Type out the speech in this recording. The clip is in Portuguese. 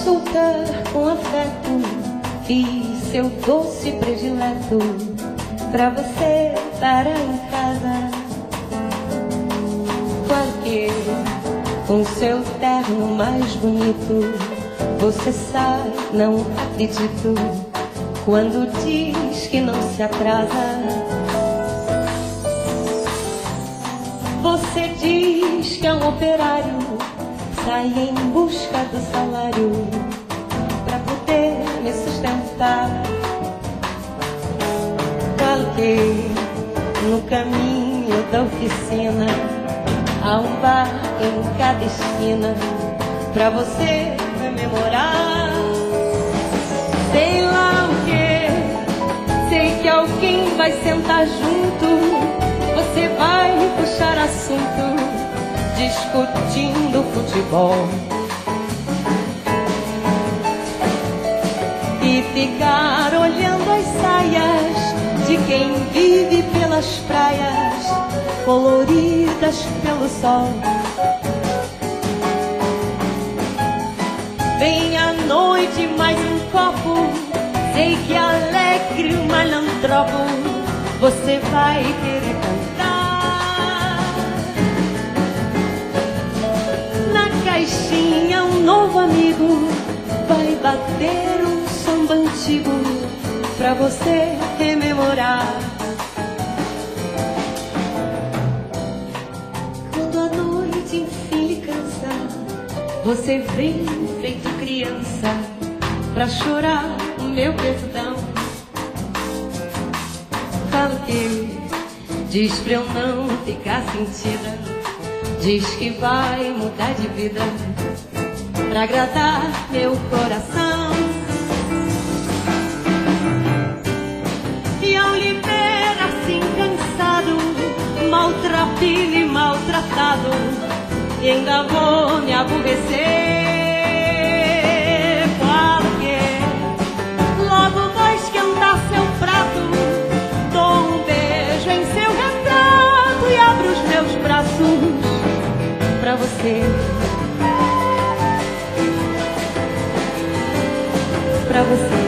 consulta com afeto, fiz seu doce predileto pra você estar em casa. Claro que com seu terno mais bonito, você sai, não acredito quando diz que não se atrasa. Você diz que é um operário, sai em busca do salário pra poder me sustentar. Falo que no caminho da oficina há um bar em cada esquina pra você rememorar. Sei lá o que, sei que alguém vai sentar junto, você vai puxar assunto, discutindo futebol, e ficar olhando as saias de quem vive pelas praias, coloridas pelo sol. Vem à noite mais um copo, sei que alegre o malantropo, você vai querer cantar. Na caixinha um novo amigo vai bater um samba antigo pra você rememorar. Quando a noite enfim lhe cansa, você vem feito criança pra chorar o meu perdão. Falo que diz pra eu não ficar sentida, diz que vai mudar de vida pra agradar meu coração. E ao lhe ver assim cansado, maltrapilho e maltratado, e ainda vou me aborrecer. Falo que logo vou esquentar seu prato, dou um beijo em seu retrato e abro os meus braços pra você, pra você.